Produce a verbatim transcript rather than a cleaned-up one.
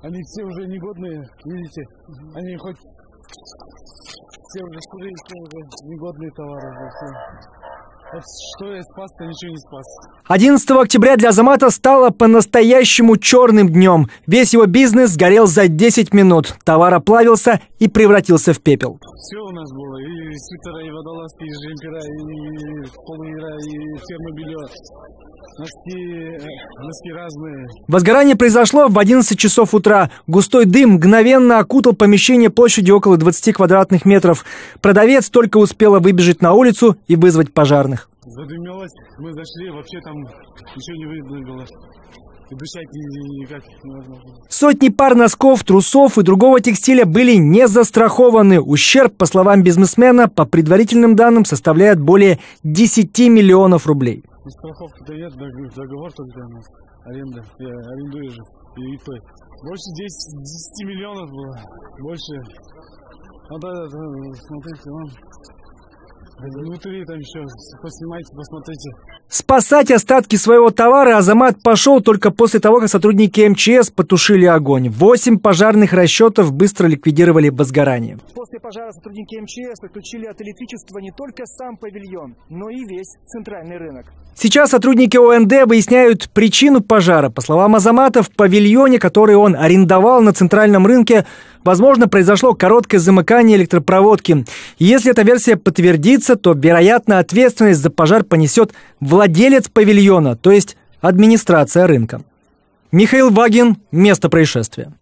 Они все уже негодные, видите? Они хоть все уже скурили, все уже негодные товары. Вот что я спас-то, ничего не спас. одиннадцатого октября для Азамата стало по-настоящему черным днем. Весь его бизнес сгорел за десять минут. Товар оплавился и превратился в пепел. Все у нас было. И свитера, и водолазки, и джемпера, и полумира, и термобелье. Носки, носки разные. Возгорание произошло в одиннадцать часов утра. Густой дым мгновенно окутал помещение площадью около двадцати квадратных метров. Продавец только успела выбежать на улицу и вызвать пожарных. Задымилось, мы зашли, вообще там ничего не видно было. И дышать никак невозможно. Сотни пар носков, трусов и другого текстиля были не застрахованы. Ущерб, по словам бизнесмена, по предварительным данным составляет более десяти миллионов рублей. Страховки-то нет, договор только у нас. Аренда, я арендую же, и ИП. Больше десяти миллионов было, больше. Ну да, да, да, смотрите, вон. Внутри там еще, поснимайте, посмотрите. Спасать остатки своего товара Азамат пошел только после того, как сотрудники эм че эс потушили огонь. Восемь пожарных расчетов быстро ликвидировали возгорание. После пожара сотрудники эм че эс подключили от электричества не только сам павильон, но и весь центральный рынок. Сейчас сотрудники о эн дэ выясняют причину пожара. По словам Азамата, в павильоне, который он арендовал на центральном рынке, возможно, произошло короткое замыкание электропроводки. Если эта версия подтвердится, то, вероятно, ответственность за пожар понесет владелец павильона, то есть администрация рынка. Михаил Вагин. Место происшествия.